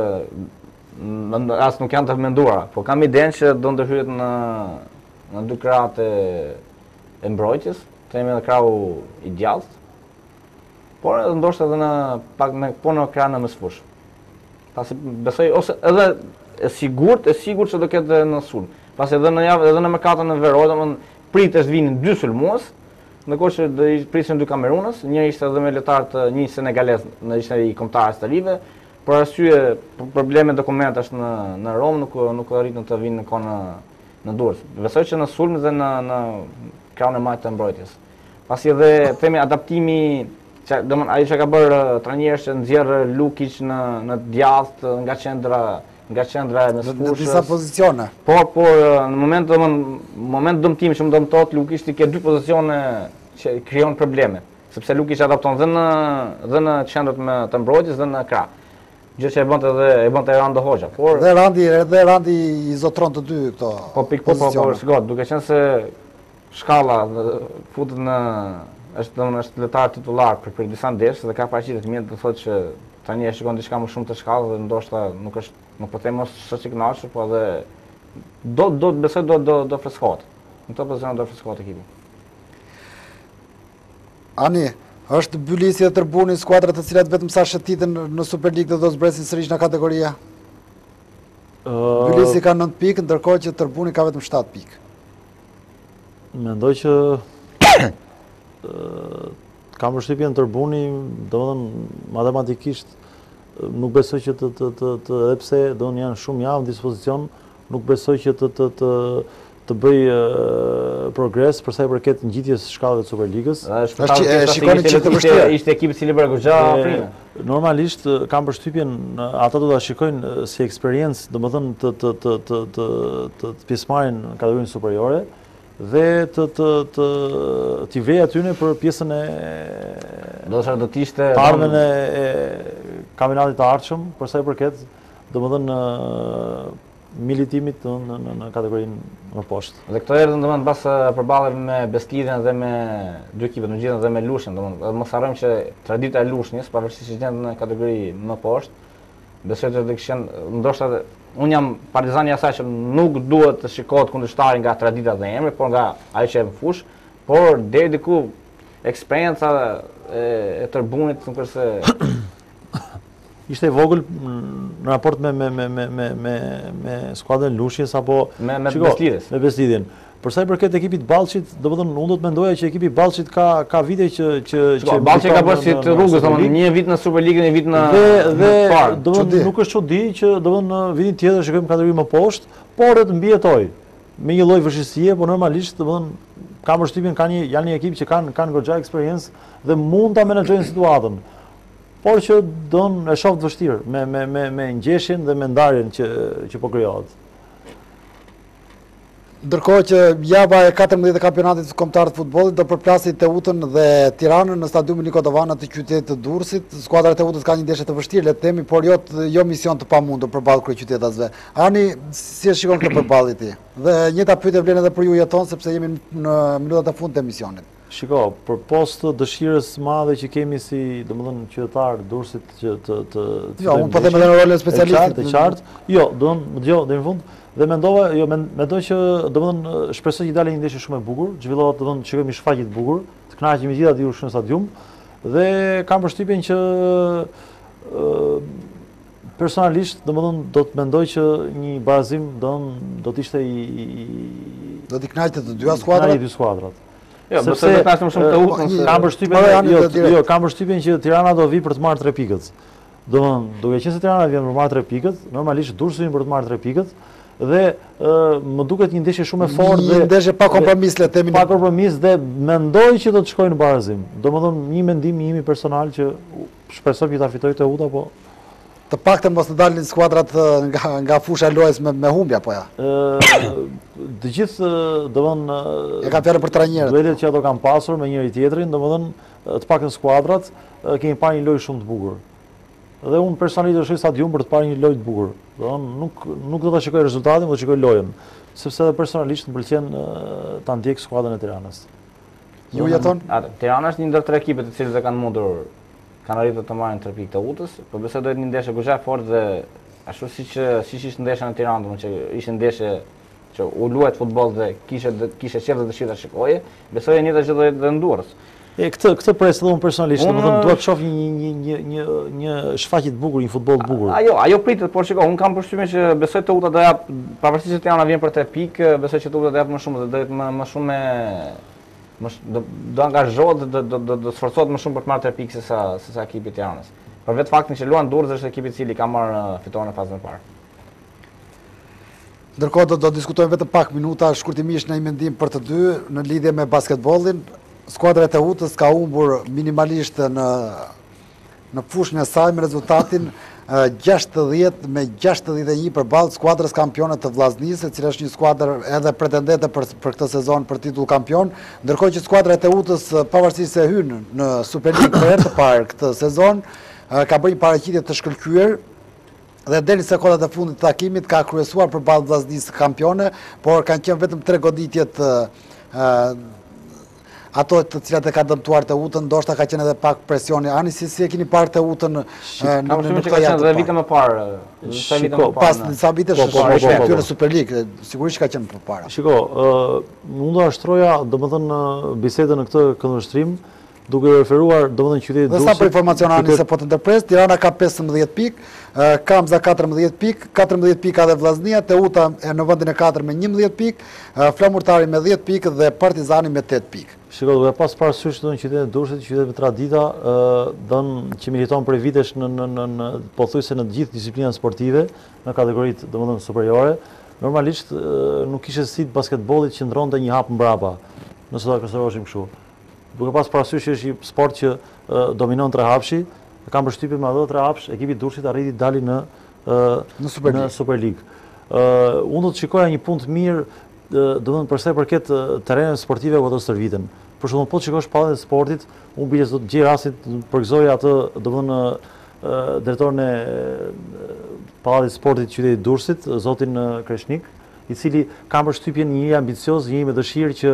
S3: as nuk janë të menduara, po kam idenë që do ndërhyet në në dy krahët e, e mbrojtjes, të jemi edhe krahu i djathtë, por edhe ndoshta edhe në pak në po në krahun e mesfush. Pasi besoj ose edhe e sigurt, e sigurt që do ketë në sulm. Pasi edhe në javë, edhe në mëkatën në Veroj, domethënë pritesh vinin dy sulmues, ndërkohë që do i prisnin dy kamerunës, një ishte edhe me lojtar të një senegalez, në ishte i kombëtarës të rive. Por arsye probleme dokumentash në në Rom nuk nuk arritën të vinë në kohë në në Durrës. Besoj që në sulm dhe në në krahun e majtë të mbrojtjes. Pasi edhe themi adaptimi, që domethënë ai që ka bërë trajneri që nxjerr Lukic në në djathtë nga qendra nga qendra e mesfushës.
S1: Në disa pozicione.
S3: Por por në moment domethënë moment dëmtimi që më dëmtohet Lukic ti ke dy pozicione që krijon probleme, sepse Lukic adapton dhe në dhe në qendrat me të mbrojtjes dhe në krah. Gjë që e bënte edhe e bënte Randi Hoxha, por
S1: dhe Randi edhe Randi i zotron të dy këto.
S3: Po pik po po shkoj, duke qenë se shkalla futet në është domosdoshmë është lojtar titullar për për disa ndeshje dhe ka paraqitje të mirë të thotë që tani e shikon diçka më shumë të shkallë dhe ndoshta nuk është nuk po them mos është i kënaqur, po edhe do do besoj do do do freskohet. Në këtë pozicion do freskohet ekipi.
S1: Ani është Bylisi dhe Tërbuni skuadrat të cilat vetëm sa shëtitën në Super League dhe do zbresin sërish në kategoria? Uh, Bylisi ka nëntë pikë, ndërkohë që Tërbuni ka vetëm shtatë pikë.
S2: Mendoj që uh, kam përshtypjen Tërbuni, domethënë matematikisht nuk besoj që të të të të edhe pse do janë shumë javë në dispozicion, nuk besoj që të të të të bëj uh, progres për sa i përket ngjitjes shkallëve të Superligës.
S1: Shikoni që të vështirë.
S3: Ishte ekipi i cili bëra goxha prime.
S2: Normalisht kam përshtypjen ata do ta shikojnë si eksperiencë, domethënë të të të të të të pjesëmarrin në kategorinë superiore dhe të të të t'i vej aty për pjesën e
S3: do të do të ishte
S2: ardhmen e kampionatit të ardhshëm për sa i përket domethënë militimit në, në, në kategorinë më poshtë.
S3: Dhe këto erdhën domethënë pas përballave me Beskidën dhe me dy ekipet, në gjithë dhe me Lushnjën, domethënë mos harrojmë që tradita e Lushnjës, pavarësisht se janë në kategori më poshtë, besoj se do të kishin ndoshta un jam partizani i asaj që nuk duhet të shikohet kundërshtari nga tradita dhe emri, por nga ajo që e në fush, por deri diku eksperjenca e, e Tërbunit nuk është se
S2: ishte i vogël në raport me me me me me me me skuadrën Lushnjës apo
S3: me me Beslidhjen.
S2: Me Beslidhjen. Për sa i përket ekipit Ballçit, domethënë unë do të mendoja që ekipi Ballçit ka ka vite që që
S3: që Ballçi ka bërë si të rrugës, domethënë një vit në Superligën, një vit në
S2: dhe dhe domethënë nuk është çudi që domethënë në vitin tjetër shikojmë kategori më poshtë, por të mbijetoj me një lloj vështirësie, por normalisht domethënë kam përshtypjen kanë një janë një ekip që kanë kanë goxha eksperiencë dhe mund ta menaxhojnë situatën. Por që don e shoh të vështirë me me me me ngjeshjen dhe me ndarjen që që po krijohet.
S1: Ndërkohë që java e katërmbëdhjetë e kampionatit kombëtar të futbollit do përplasin Teutën dhe Tiranën në stadiumin Niko Dovana të qytetit të Durrësit. Skuadra e Teutës ka një ndeshje të vështirë, le të themi, por jo jo mision të pamundur përballë kryeqytetasve. Ani, si e shikon këtë përballje ti? Dhe njëta pyetje vlen edhe për ju jeton sepse jemi në minutat e fundit të emisionit.
S2: Shiko, për post dëshirës madhe që kemi si, domethënë, qytetar Durrësit që të të
S1: Jo, unë po them edhe në rolin e specialistit.
S2: Të qartë. Jo, do të dëgjoj deri në fund. Dhe mendova, jo, mendoj që domethënë shpresoj që dalë një ndeshje shumë e bukur, zhvillohet domethënë që kemi shfaqje të bukur, të kënaqemi gjithë aty në stadium dhe kam përshtypjen që personalisht domethënë do të mendoj që një barazim do do të ishte i
S1: do të kënaqte të dyja skuadrat.
S2: Të dy skuadrat.
S3: Jo, sepse do të tashmë shumë të utën.
S2: Kam përshtypjen, jo, jo, kam përshtypjen që Tirana do vi për të marrë tre pikët. Domethënë, duke qenë se Tirana vjen për të marrë tre pikët, normalisht Durrësi vjen për të marrë tre pikët. Dhe më duket një ndeshje shumë e fortë
S1: dhe një ndeshje pa kompromis, le të themi.
S2: Pa kompromis dhe mendoj që do të shkojnë në barazim. Domethënë një mendim i imi personal që shpresoj që ta fitojë Teuta, po
S1: të paktën mos të dalin skuadrat nga nga fusha e lojës me me humbja po ja.
S2: Ë të gjithë domethënë
S1: e kanë fjalën për trajnerët.
S2: Duelet që ato kanë pasur me njëri tjetrin, domethënë të paktën skuadrat kemi parë një lojë shumë të bukur. Dhe unë personalisht do shkoj në stadium për të parë një lojë të bukur. Domethënë nuk nuk do ta shikoj rezultatin, do të shikoj lojën, sepse edhe personalisht më pëlqen ta ndjek skuadrën e Tiranës.
S1: Ju jeton?
S3: Atë, Tirana është një ndër tre ekipet të cilët e kanë mundur, kanë arritur të marrin tre pikë të Utës, por besoj do të jetë një ndeshje goxha fort dhe ashtu siç siç ishte ndeshja në Tiranë, domethënë që ishte ndeshje që u luajt futboll dhe kishte kishte qejf dhe dëshirë ta shikoje, besoj e njëjta gjë do jetë në Durrës.
S2: E këtë këtë pres edhe unë personalisht, domethënë dua të shoh një një një një një shfaqje të bukur, një futboll të bukur.
S3: Ajo, ajo pritet, por shiko, un kam përshtypjen që besoj Teuta do jap, pavarësisht se Tirana vjen për tre pikë, besoj që Teuta do jap më shumë, do jetë më më shumë me më do do angazhohet, do do do do sforcohet më shumë për të marrë tre pikë se sa se sa ekipi i Tiranës. Për vetë faktin që luan Durrës është ekipi i cili ka marrë fitoren në fazën e parë.
S1: Ndërkohë do do diskutojmë vetëm pak minuta shkurtimisht në një mendim për të dy në lidhje me basketbollin. Skuadra e Teutës ka humbur minimalisht në në fushën e saj me rezultatin gjashtëdhjetë me gjashtëdhjetë e një përballë skuadrës kampione të Vllaznisë, e cila është një skuadër edhe pretendente për për këtë sezon për titull kampion, ndërkohë që skuadra e Teutës pavarësisht se hyn në Superligë për herë të parë këtë sezon, ka bërë një paraqitje të shkëlqyer dhe deri në sekondat e fundit të takimit ka kryesuar përballë Vllaznisë kampione, por kanë qenë vetëm tre goditjet ato të cilat e ka dëmtuar Teutën, ndoshta ka qenë edhe pak presioni. Ani si si e keni parë Teutën në
S3: në këtë javë dhe vite më parë, sa vite më parë.
S1: Pas disa vitesh këtu në Superligë, sigurisht ka qenë përpara.
S2: Shiko, unë do ashtroja, domethënë bisedën në këtë këndvështrim, duke referuar domethënë qytetit Durrësit.
S1: Dhe sa për informacion ani se po të ndërpres, Tirana ka pesëmbëdhjetë pikë, Kamza katërmbëdhjetë pikë, katërmbëdhjetë pikë edhe Vllaznia, Teuta në vendin e katërt me njëmbëdhjetë pikë, Flamurtari me dhjetë pikë dhe Partizani me tetë pikë.
S2: Shiko, duke pas parasysh në qytetin e Durrësit, qytet me tradita, don që militon për vitesh në në në, në pothuajse në të gjithë disiplinat sportive, në kategoritë domethënë superiore, normalisht nuk kishte si basketbollit që ndronte një hap mbrapa, nëse do ta konsideroshim kështu. Duke pas parasysh që është një sport që dominon tre hapshi, kam përshtypjen me ato tre hapsh, ekipi i Durrësit arriti dali në
S1: në Superligë.
S2: Në Superligë. Unë do të shikoja një punë të mirë, domethënë për sa i përket terreneve sportive ku ato stërviten. Për shembull, po të shikosh pallatën e sportit, unë bile do të gjej rastin të përgëzoj atë, domethënë drejtorin e pallatit të sportit të qytetit Durrësit, zotin Kreshnik, i cili ka përshtypjen një njeri ambicioz, një me dëshirë që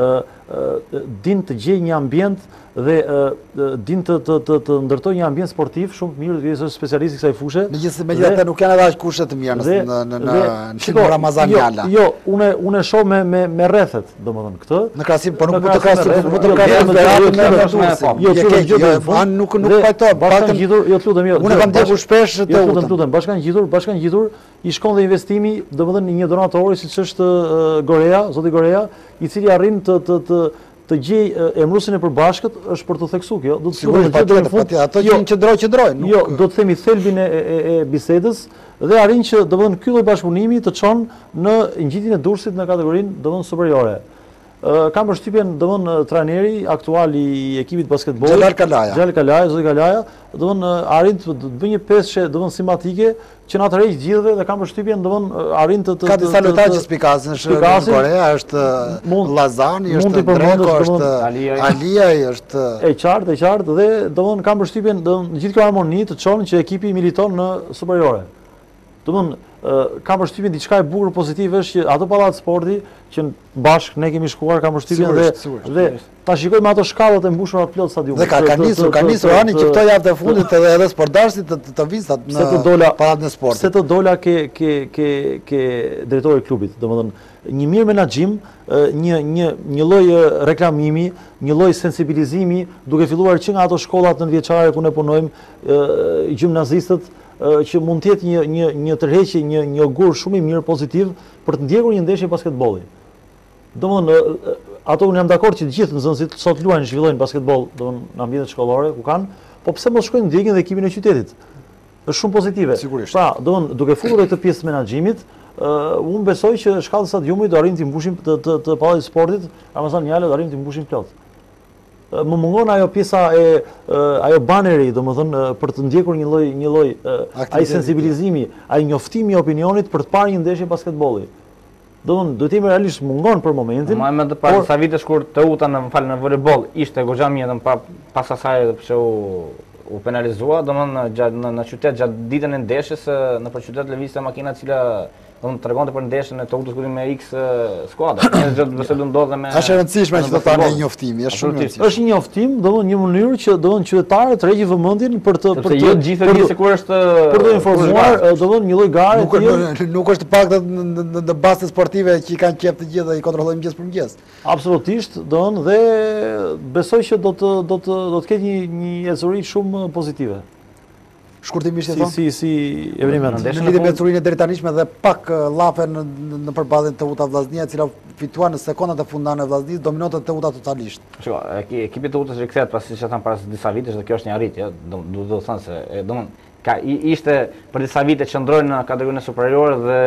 S2: din të gjejë një ambient dhe din të të të, të ndërtojë një ambient sportiv shumë mirë, dhe është specialist i kësaj fushë.
S1: Megjithatë nuk janë edhe aq kushte të mira në në në në Ramazan Jala.
S2: Jo, unë unë e shoh me me me rrethet, domethënë këtë.
S1: Në krahasim, po nuk mund të krahasim, nuk mund të krahasim me Durrësin.
S2: Jo, çfarë
S1: an nuk nuk pajto,
S2: bashkan gjithur, jo të lutem, jo.
S1: Unë kam ndjekur shpesh të
S2: utën. Jo, të lutem, bashkan gjithur, bashkan gjithur i shkon dhe investimi, domethënë një donatori siç është Gorea, zoti Gorea, i cili arrin të të të të gjej emrusin e përbashkët është për të theksuar kjo. Do të
S1: sigurisht patjetër, ato që qëndroj qëndroj, nuk.
S2: Jo, do të themi thelbin e e bisedës dhe arrin që domethënë ky lloj bashkëpunimi të çon në ngjitjen e Durrësit në kategorinë domethënë superiore. kam përshtypjen domthon trajneri aktual i ekipit basketbollit
S1: Xhelal Kalaja.
S2: Xhelal Kalaja, Zoti Kalaja, domthon arrin të të bëjë një peshë domthon simpatike që na tërheq gjithëve dhe kam përshtypjen domthon arrin të të
S1: Ka disa lojtarë që spikasin, është në Korea, është Lazani, është Dreko, është Aliaj, është
S2: e qartë, e qartë dhe domthon kam përshtypjen domthon gjithë kjo harmoni të çon që ekipi militon në superiore. Domthon kam përshtypjen diçka e bukur pozitive është që ato pallat sporti që bashkë ne kemi shkuar kam përshtypjen dhe dhe ta shikojmë ato shkallët e mbushura plot stadiumi.
S1: Dhe ka ka nisur, ka nisur ani që këto javë të fundit edhe edhe sportdarësit të të visat në pallatën e sportit.
S2: Se të dola ke ke ke ke drejtori i klubit, domethënë një mirë menaxhim, një një një lloj reklamimi, një lloj sensibilizimi, duke filluar që nga ato shkollat nëntëvjeçare ku ne punojmë, gjimnazistët që mund të jetë një një një tërheqje, një një ogur shumë i mirë pozitiv për të ndjekur një ndeshje basketbolli. Domthonë ato unë jam dakord që të gjithë nxënësit sot luajnë, zhvillojnë basketboll, domthonë në ambientet shkollore ku kanë, po pse mos shkojnë ndjekin dhe ekipin e qytetit? Është shumë pozitive.
S1: Sigurisht.
S2: Pra, domthonë duke futur këtë pjesë të menaxhimit, uh, unë besoj që shkallët e stadiumit do arrin të mbushim të të, të pallatit të sportit, Ramazan Njale do arrin të mbushim plot. Më mungon ajo pjesa e ajo baneri, domethënë për të ndjekur një lloj një lloj ai sensibilizimi, ai njoftimi i opinionit për të parë një ndeshje basketbolli. Domethënë duhet të jemi realisht mungon për momentin.
S3: Ma më të parë sa vite shkurt të uta në fal në voleboll ishte goxha mirë, pa pas asaj pse u u penalizua, domethënë gjatë në, në qytet gjatë ditën e ndeshjes në për qytet lëvizte makina e cila unë tregonte për ndeshjen e të utës me X skuadra. Nëse do të ndodhe me
S1: Është e rëndësishme që të tani një njoftimi, është shumë rëndësishme.
S2: Është një njoftim, domethënë një mënyrë që domethënë qytetarët të rreqin vëmendjen për të
S3: për të jo gjithë e se kur është
S2: për të informuar, domethënë një lloj gare
S1: nuk është nuk është pak në bazë sportive që i kanë qejf të gjithë dhe i kontrollojnë mëngjes për mëngjes.
S2: Absolutisht, domethënë dhe besoj që do të do të do të ketë një një ecuri shumë pozitive.
S1: Shkurtimisht e thon.
S2: Si si si evrimet.
S1: Në lidhje me ecurinë deri tanishme dhe pak llafe në në përballjen të Uta Vllaznia, e cila fituan në sekondat e fundane e Vllaznisë, dominonte të Uta totalisht.
S3: Shiko, ekipi të Utës rikthehet pas siç e tham para disa vitesh dhe kjo është një arritje, do të thënë se domthon ka ishte për disa vite qëndroi në kategorinë superiore dhe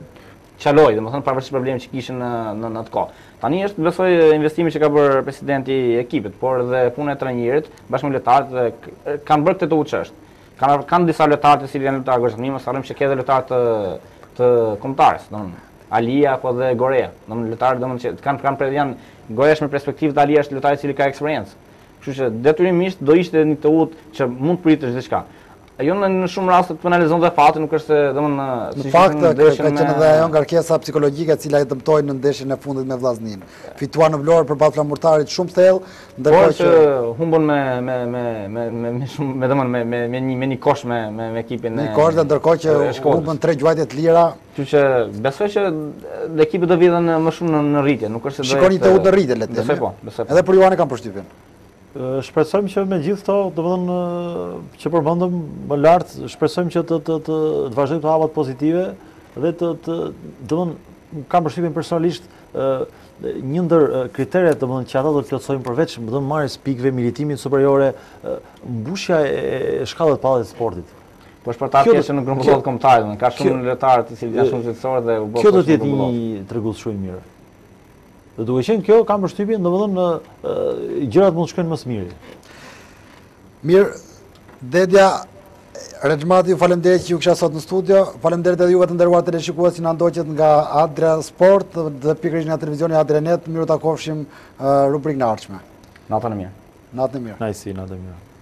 S3: çaloi, domethënë pavarësisht problemeve që kishin në në, në atë kohë. Tani është besoj investimi që ka bërë presidenti i ekipit, por edhe puna e trajnerit bashkë me lojtarët dhe kanë bërë këtë të çështë. Kanë kanë disa lojtarë të cilë janë lojtarë goxha, mos harrojmë që ka edhe lojtarë të të kombëtarës, domethënë Alia apo dhe Gorea, domethënë lojtarë domethënë që kanë kanë janë Goresh me perspektivë, Alia është lojtar i cili ka eksperiencë. Kështu që detyrimisht do ishte një të utë që mund pritësh diçka. Ajo në shumë raste të penalizon dhe fati, nuk është se domethënë
S1: në fakt ka qenë edhe ajo ngarkesa psikologjike e cila e dëmtoi në ndeshjen e fundit me Vllaznin. Fituan në Vlorë përballë flamurtarit shumë thellë,
S3: ndërkohë që humbon me me me me me me shumë me domethënë me me me një me një kosh me me me ekipin e.
S1: Një kosh dhe ndërkohë që humbën tre gjuajtje të lira.
S3: Kështu që besoj që ekipi do vjen më shumë në, në rritje, nuk është se do.
S1: Shikoni të udhë në rritje le të themi.
S3: Besoj po, besoj.
S1: Edhe për Juani kanë përshtypjen.
S2: Shpresojmë që me gjithë këto, domethënë që përmendëm më lart, shpresojmë që të të të, të vazhdojmë të hapat pozitive dhe të të domethënë kam përshtypjen personalisht një ndër kriteret domethënë që ata do të plotësojmë përveç domethënë marrjes pikëve, militimin superiore, mbushja e shkallës pallat të sportit.
S3: Po është për ta pjesë në grumbullot kombëtar, ka shumë lojtarë të cilët janë shumë shqetësorë dhe u bë.
S2: Kjo do të jetë një tregues shumë i mirë. Dhe duke qenë kjo, kam përshtypjen, domethënë gjërat mund të shkojnë më së miri.
S1: Mirë, Dedja Rexhmati, ju faleminderit që ju kisha sot në studio. Faleminderit edhe juve të nderuar teleshikues që na ndoqët nga Adria Sport dhe pikërisht nga televizioni Adrianet. Miru takofshim rubrikën e ardhshme.
S3: Natën e mirë.
S1: Natën e mirë.
S2: Najsi, natën e mirë.